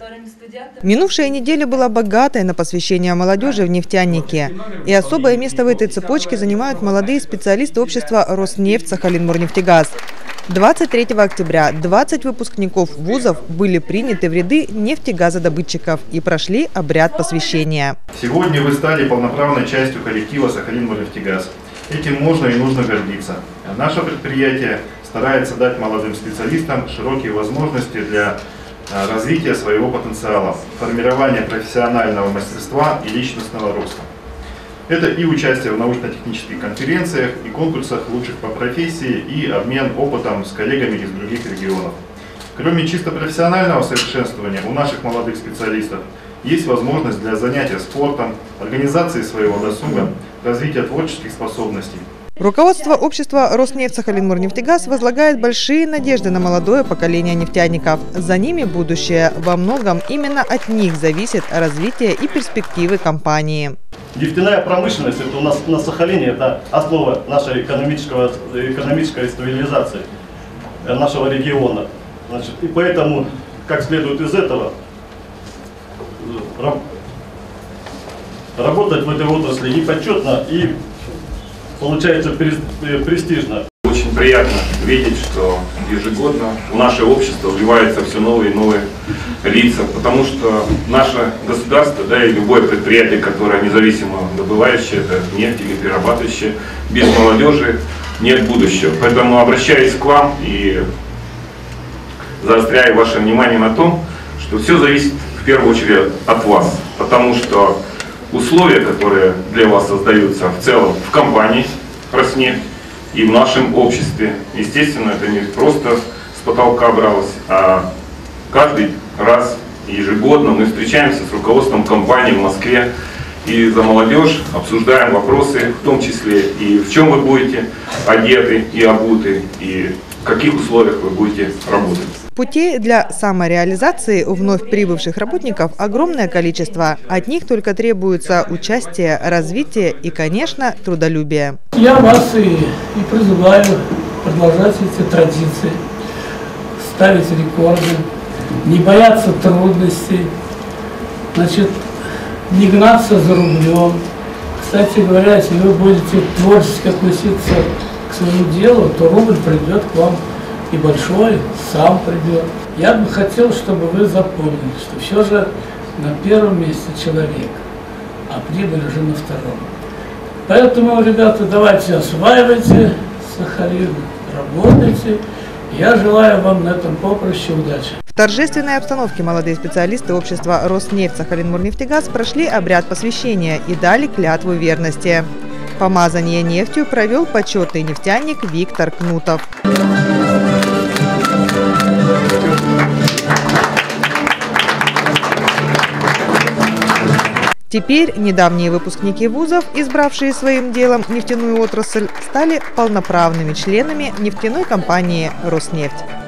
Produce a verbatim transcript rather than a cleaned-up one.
Минувшая неделя была богатой на посвящение молодежи в нефтяники. И особое место в этой цепочке занимают молодые специалисты общества «Роснефть Сахалинморнефтегаз». двадцать третьего октября двадцать выпускников вузов были приняты в ряды нефтегазодобытчиков и прошли обряд посвящения. Сегодня вы стали полноправной частью коллектива «Сахалинморнефтегаз». Этим можно и нужно гордиться. Наше предприятие старается дать молодым специалистам широкие возможности для развития своего потенциала, формирования профессионального мастерства и личностного роста. Это и участие в научно-технических конференциях, и конкурсах лучших по профессии, и обмен опытом с коллегами из других регионов. Кроме чисто профессионального совершенствования у наших молодых специалистов есть возможность для занятия спортом, организации своего досуга, развития творческих способностей. Руководство общества «Роснефть Сахалинморнефтегаз» возлагает большие надежды на молодое поколение нефтяников. За ними будущее. Во многом именно от них зависит развитие и перспективы компании. Нефтяная промышленность это у нас на Сахалине, это основа нашей экономического, экономической стабилизации нашего региона. Значит, и поэтому, как следует из этого, работать в этой отрасли и почетно, и получается престижно. Очень приятно видеть, что ежегодно в наше общество вливаются все новые и новые лица, потому что наше государство, да, и любое предприятие, которое независимо добывающее, это нефть или перерабатывающее, без молодежи нет будущего. Поэтому обращаюсь к вам и заостряю ваше внимание на том, что все зависит в первую очередь от вас, потому что условия, которые для вас создаются в целом в компании «Роснефть» и в нашем обществе, естественно, это не просто с потолка бралось, а каждый раз ежегодно мы встречаемся с руководством компании в Москве и за молодежь обсуждаем вопросы, в том числе и в чем вы будете одеты и обуты, и в каких условиях вы будете работать. Путей для самореализации у вновь прибывших работников огромное количество. От них только требуется участие, развитие и, конечно, трудолюбие. Я вас и, и призываю продолжать эти традиции, ставить рекорды, не бояться трудностей, значит, не гнаться за рублем. Кстати говоря, если вы будете творчески относиться к своему делу, то рубль придет к вам и большой, сам придет. Я бы хотел, чтобы вы запомнили, что все же на первом месте человек, а прибыль уже на втором. Поэтому, ребята, давайте осваивайте Сахалин, работайте. Я желаю вам на этом поприще удачи. В торжественной обстановке молодые специалисты общества «Роснефть Сахалинморнефтегаз» прошли обряд посвящения и дали клятву верности. Помазание нефтью провел почетный нефтяник Виктор Кнутов. Теперь недавние выпускники вузов, избравшие своим делом нефтяную отрасль, стали полноправными членами нефтяной компании «Роснефть».